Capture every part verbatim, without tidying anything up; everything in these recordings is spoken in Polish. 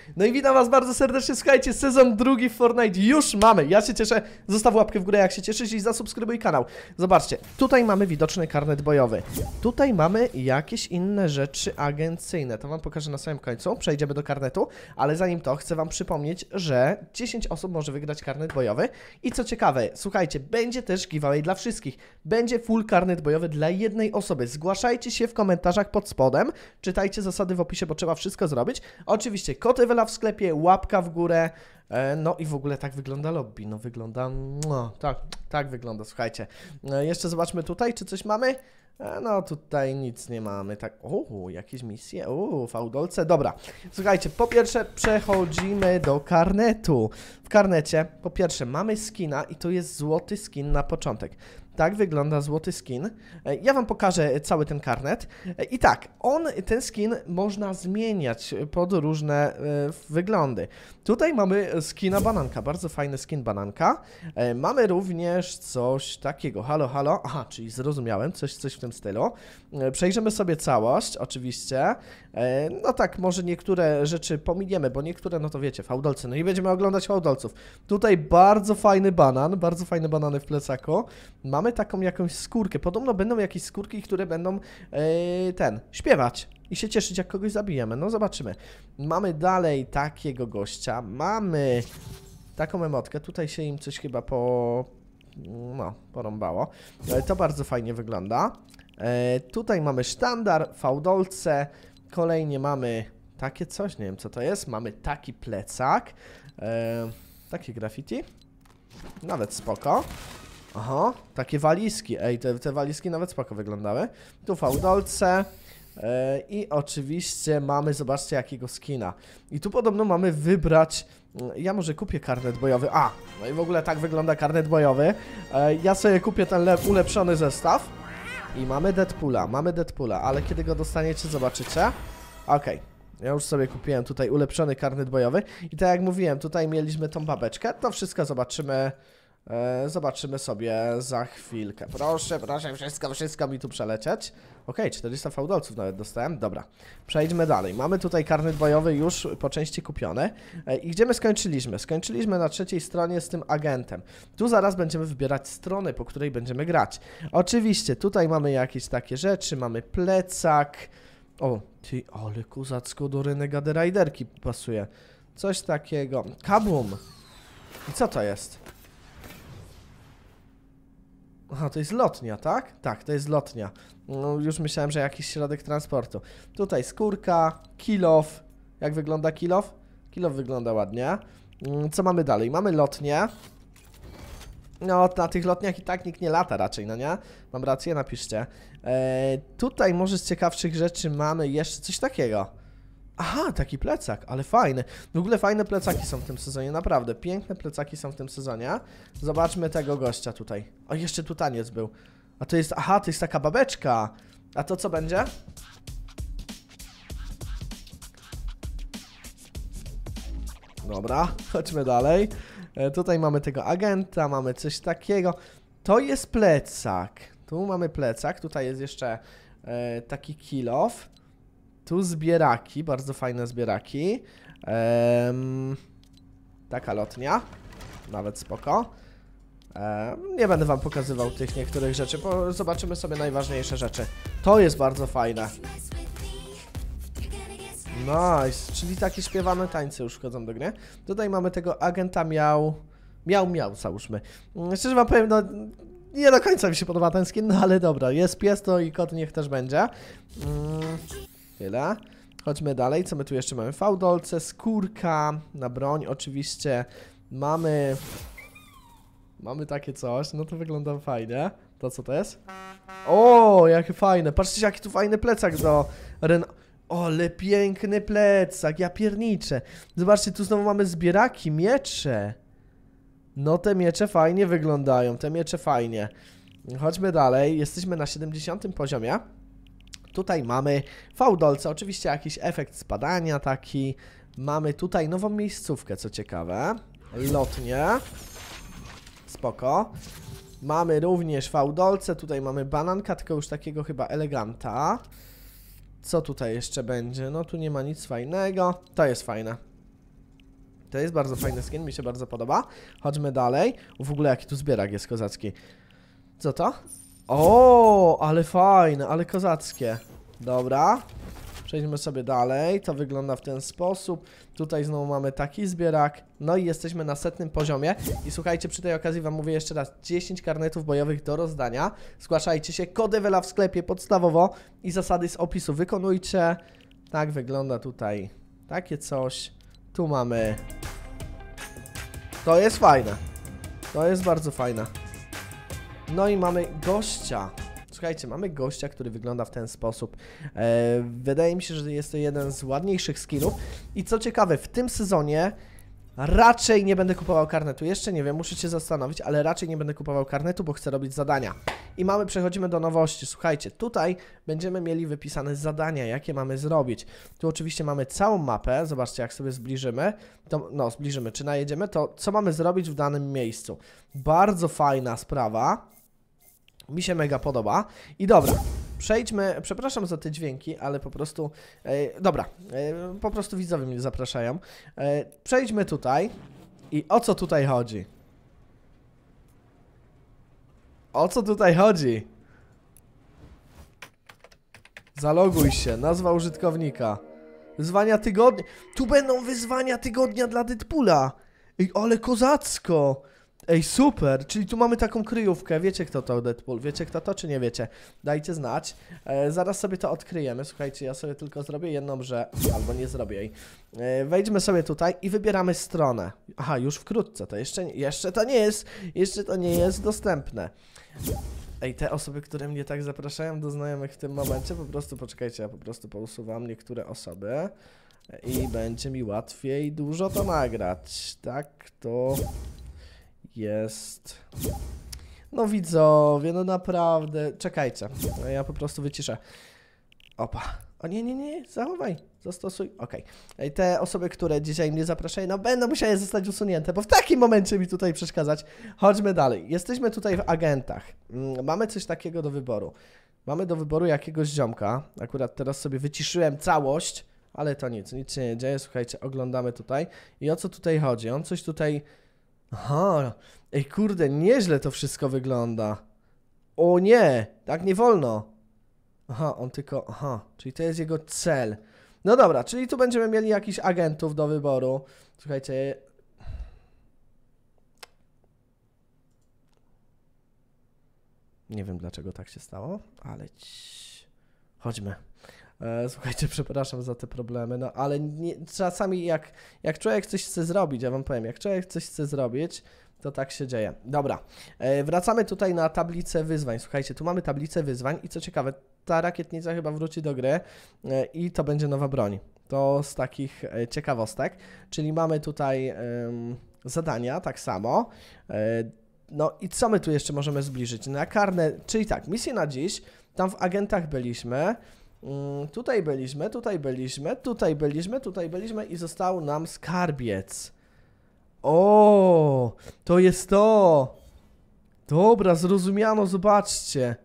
No i witam was bardzo serdecznie, słuchajcie, sezon drugi w Fortnite już mamy. Ja się cieszę, zostaw łapkę w górę jak się cieszysz i zasubskrybuj kanał. Zobaczcie, tutaj mamy widoczny karnet bojowy. Tutaj mamy jakieś inne rzeczy agencyjne. To wam pokażę na samym końcu, przejdziemy do karnetu. Ale zanim to, chcę wam przypomnieć, że dziesięć osób może wygrać karnet bojowy. I co ciekawe, słuchajcie, będzie też giveaway dla wszystkich. Będzie full karnet bojowy dla jednej osoby. Zgłaszajcie się w komentarzach pod spodem. Czytajcie zasady w opisie, bo trzeba wszystko zrobić. Oczywiście kod Ewela w sklepie, łapka w górę. E, no i w ogóle tak wygląda lobby. No wygląda, no tak, tak wygląda, słuchajcie. E, jeszcze zobaczmy tutaj, czy coś mamy. E, no tutaj nic nie mamy, tak, o, jakieś misje, o, fałdolce, dobra. Słuchajcie, po pierwsze przechodzimy do karnetu. W karnecie, po pierwsze mamy skina i to jest złoty skin na początek. Tak wygląda złoty skin. Ja wam pokażę cały ten karnet. I tak, on, ten skin można zmieniać pod różne e, wyglądy. Tutaj mamy skina bananka, bardzo fajny skin bananka. E, mamy również coś takiego, halo, halo, aha, czyli zrozumiałem, coś, coś w tym stylu. E, przejrzymy sobie całość, oczywiście. E, no tak, może niektóre rzeczy pominiemy, bo niektóre, no to wiecie, fałdolce, no i będziemy oglądać fałdolców. Tutaj bardzo fajny banan, bardzo fajne banany w plecaku. Mamy Mamy taką jakąś skórkę. Podobno będą jakieś skórki, które będą yy, ten, śpiewać i się cieszyć, jak kogoś zabijemy. No zobaczymy. Mamy dalej takiego gościa. Mamy taką emotkę. Tutaj się im coś chyba po... no, porąbało. E, to bardzo fajnie wygląda. E, tutaj mamy sztandar, fałdolce. Kolejnie mamy takie coś, nie wiem co to jest. Mamy taki plecak. E, takie graffiti. Nawet spoko. Aha, takie walizki, ej, te, te walizki nawet spoko wyglądały. Tu fałdolce yy, i oczywiście mamy, zobaczcie jakiego skina. I tu podobno mamy wybrać, yy, ja może kupię karnet bojowy, a, no i w ogóle tak wygląda karnet bojowy. Yy, ja sobie kupię ten ulepszony zestaw i mamy Deadpoola, mamy Deadpoola, ale kiedy go dostaniecie, zobaczycie. Okej. Ja już sobie kupiłem tutaj ulepszony karnet bojowy i tak jak mówiłem, tutaj mieliśmy tą babeczkę, to wszystko zobaczymy. E, zobaczymy sobie za chwilkę. Proszę, proszę, wszystko, wszystko mi tu przelecieć. Okej, czterysta fałdolców nawet dostałem. Dobra, przejdźmy dalej. Mamy tutaj karnet bojowy już po części kupiony. E, I gdzie my skończyliśmy? Skończyliśmy na trzeciej stronie z tym agentem. Tu zaraz będziemy wybierać stronę, po której będziemy grać. Oczywiście, tutaj mamy jakieś takie rzeczy. Mamy plecak. O, ty, ale kuzacko do Renegade Riderki pasuje. Coś takiego. Kabum. I co to jest? Aha, to jest lotnia, tak? Tak, to jest lotnia. No, już myślałem, że jakiś środek transportu. Tutaj skórka, kill off. Jak wygląda kill off? Kill off wygląda ładnie. Co mamy dalej? Mamy lotnię. No, na tych lotniach i tak nikt nie lata raczej, no nie? Mam rację, napiszcie. Eee, tutaj może z ciekawszych rzeczy mamy jeszcze coś takiego. Aha, taki plecak, ale fajny. W ogóle fajne plecaki są w tym sezonie, naprawdę. Piękne plecaki są w tym sezonie. Zobaczmy tego gościa tutaj. O, jeszcze tu taniec był. A to jest, aha, to jest taka babeczka. A to co będzie? Dobra, chodźmy dalej. E, tutaj mamy tego agenta, mamy coś takiego. To jest plecak. Tu mamy plecak, tutaj jest jeszcze e, taki kill off. Tu zbieraki, bardzo fajne zbieraki. Ehm, taka lotnia. Nawet spoko. Ehm, nie będę wam pokazywał tych niektórych rzeczy, bo zobaczymy sobie najważniejsze rzeczy. To jest bardzo fajne. Nice, czyli takie śpiewane tańce już wchodzą do gry. Tutaj mamy tego agenta miał... Miał, miał, załóżmy. Szczerze wam powiem, no... Nie do końca mi się podoba ten skin, no ale dobra. Jest pies, to i kot niech też będzie. Mm. Tyle. Chodźmy dalej. Co my tu jeszcze mamy? Fałdolce, skórka na broń oczywiście. Mamy... Mamy takie coś. No to wygląda fajnie. To co to jest? O, jakie fajne. Patrzcie, jaki tu fajny plecak do Ren... O, ale piękny plecak. Ja pierniczę. Zobaczcie, tu znowu mamy zbieraki, miecze. No te miecze fajnie wyglądają. Te miecze fajnie. Chodźmy dalej. Jesteśmy na siedemdziesiątym poziomie. Tutaj mamy fałdolce, oczywiście jakiś efekt spadania taki. Mamy tutaj nową miejscówkę, co ciekawe. Lotnie. Spoko. Mamy również fałdolce, tutaj mamy bananka, tylko już takiego chyba eleganta. Co tutaj jeszcze będzie? No tu nie ma nic fajnego. To jest fajne. To jest bardzo fajny skin, mi się bardzo podoba. Chodźmy dalej. W ogóle jaki tu zbierak jest kozacki. Co to? O, ale fajne, ale kozackie. Dobra. Przejdźmy sobie dalej. To wygląda w ten sposób. Tutaj znowu mamy taki zbierak. No i jesteśmy na setnym poziomie. I słuchajcie, przy tej okazji wam mówię jeszcze raz. dziesięć karnetów bojowych do rozdania. Zgłaszajcie się. Kod Ewela w sklepie podstawowo. I zasady z opisu wykonujcie. Tak wygląda tutaj. Takie coś. Tu mamy. To jest fajne. To jest bardzo fajne. No i mamy gościa. Słuchajcie, mamy gościa, który wygląda w ten sposób. E, wydaje mi się, że jest to jeden z ładniejszych skinów. I co ciekawe, w tym sezonie raczej nie będę kupował karnetu. Jeszcze nie wiem, muszę się zastanowić, ale raczej nie będę kupował karnetu, bo chcę robić zadania. I mamy, przechodzimy do nowości. Słuchajcie, tutaj będziemy mieli wypisane zadania, jakie mamy zrobić. Tu oczywiście mamy całą mapę. Zobaczcie, jak sobie zbliżymy. To, no, zbliżymy, czy najedziemy, to co mamy zrobić w danym miejscu. Bardzo fajna sprawa. Mi się mega podoba. I dobra, przejdźmy, przepraszam za te dźwięki, ale po prostu, e, dobra, e, po prostu widzowie mnie zapraszają. E, przejdźmy tutaj. I o co tutaj chodzi? O co tutaj chodzi? Zaloguj się, nazwa użytkownika. Wyzwania tygodnia. Tu będą wyzwania tygodnia dla Deadpoola. Ej, ale kozacko. Ej, super, czyli tu mamy taką kryjówkę. Wiecie, kto to Deadpool? Wiecie, kto to, czy nie wiecie? Dajcie znać. E, zaraz sobie to odkryjemy. Słuchajcie, ja sobie tylko zrobię jedną, że... Albo nie zrobię jej. E, wejdźmy sobie tutaj i wybieramy stronę. Aha, już wkrótce. To jeszcze, jeszcze to nie jest... Jeszcze to nie jest dostępne. Ej, te osoby, które mnie tak zapraszają do znajomych w tym momencie, po prostu, poczekajcie, ja po prostu pousuwam niektóre osoby. I będzie mi łatwiej dużo to nagrać. Tak, to... jest... No widzowie, no naprawdę... Czekajcie, ja po prostu wyciszę. Opa. O nie, nie, nie, zachowaj, zastosuj, okej. Okay. Te osoby, które dzisiaj mnie zapraszają, no będą musiały zostać usunięte, bo w takim momencie mi tutaj przeszkadzać. Chodźmy dalej. Jesteśmy tutaj w agentach. Mamy coś takiego do wyboru. Mamy do wyboru jakiegoś ziomka. Akurat teraz sobie wyciszyłem całość, ale to nic, nic się nie dzieje. Słuchajcie, oglądamy tutaj. I o co tutaj chodzi? On coś tutaj... Aha, ej kurde, nieźle to wszystko wygląda. O nie, tak nie wolno. Aha, on tylko, aha, czyli to jest jego cel. No dobra, czyli tu będziemy mieli jakichś agentów do wyboru. Słuchajcie. Nie wiem dlaczego tak się stało, ale ci... chodźmy. E, słuchajcie, przepraszam za te problemy, no ale nie, czasami jak, jak człowiek coś chce zrobić, ja wam powiem, jak człowiek coś chce zrobić, to tak się dzieje. Dobra, e, wracamy tutaj na tablicę wyzwań. Słuchajcie, tu mamy tablicę wyzwań i co ciekawe, ta rakietnica chyba wróci do gry e, i to będzie nowa broń. To z takich e, ciekawostek, czyli mamy tutaj e, zadania, tak samo. E, no i co my tu jeszcze możemy zbliżyć? Na karne, czyli tak, misję na dziś, tam w agentach byliśmy, mm, tutaj byliśmy, tutaj byliśmy, tutaj byliśmy, tutaj byliśmy i został nam skarbiec. O, to jest to. Dobra, zrozumiano, zobaczcie.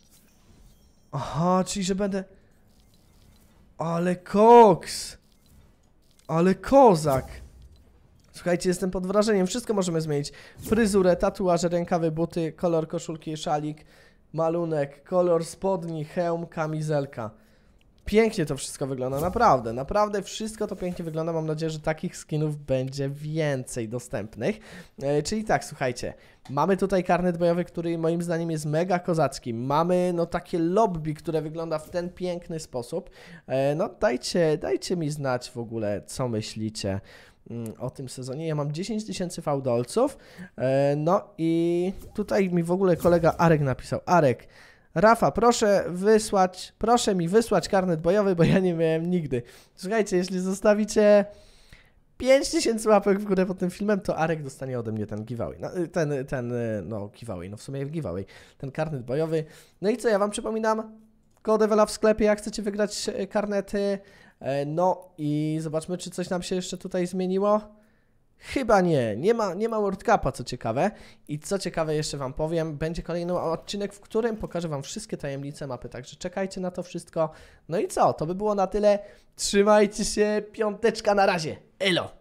Aha, czyli że będę... Ale koks. Ale kozak. Słuchajcie, jestem pod wrażeniem. Wszystko możemy zmienić. Fryzurę, tatuaże, rękawy, buty, kolor koszulki, szalik, malunek, kolor spodni, hełm, kamizelka. Pięknie to wszystko wygląda, naprawdę, naprawdę wszystko to pięknie wygląda. Mam nadzieję, że takich skinów będzie więcej dostępnych. E, czyli tak, słuchajcie, mamy tutaj karnet bojowy, który moim zdaniem jest mega kozacki. Mamy no takie lobby, które wygląda w ten piękny sposób. E, no dajcie, dajcie mi znać w ogóle, co myślicie mm, o tym sezonie. Ja mam dziesięć tysięcy fałdolców. E, no i tutaj mi w ogóle kolega Arek napisał. Arek, Rafa, proszę wysłać, proszę mi wysłać karnet bojowy, bo ja nie miałem nigdy. Słuchajcie, jeśli zostawicie pięć tysięcy łapek w górę pod tym filmem, to Arek dostanie ode mnie ten giveaway. No, ten, ten, no giveaway, no w sumie giveaway. Ten karnet bojowy. No i co, ja wam przypominam, kod Ewela w sklepie, jak chcecie wygrać karnety. No i zobaczmy, czy coś nam się jeszcze tutaj zmieniło. Chyba nie, nie ma, nie ma World Cupa, co ciekawe. I co ciekawe jeszcze wam powiem, będzie kolejny odcinek, w którym pokażę wam wszystkie tajemnice mapy, także czekajcie na to wszystko. No i co, to by było na tyle. Trzymajcie się, piąteczka na razie, elo!